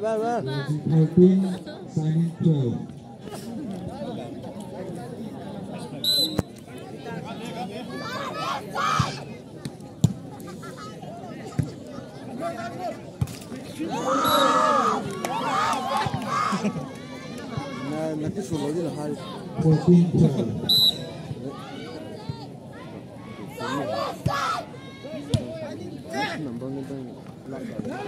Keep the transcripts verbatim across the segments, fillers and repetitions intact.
bye, bye. thirteen, signing twelve. Nanti suruh dia lah hari. fourteen, twelve. Nampak ni kan lambat.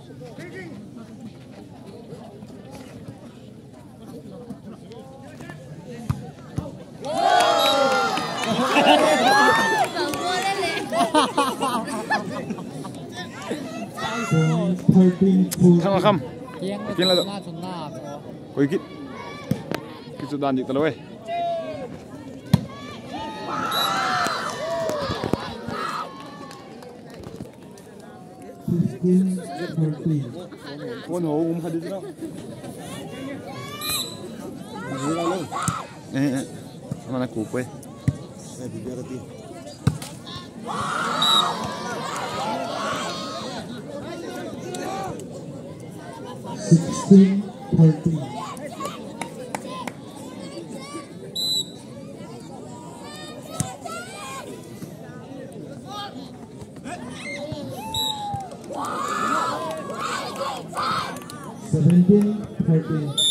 Thằng mà không kiến là được quay kít cái sự đàn dịch tao đâu con hổ um hai đứa đó eh sama nak kupe Saya biar nanti. sixteen, thirteen. seventeen, thirteen.